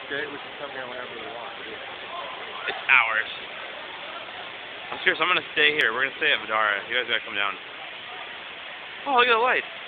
Okay, we can come here whenever we want. It's ours. I'm serious, I'm gonna stay here. We're gonna stay at Vidara. You guys gotta come down. Oh, look at the lights.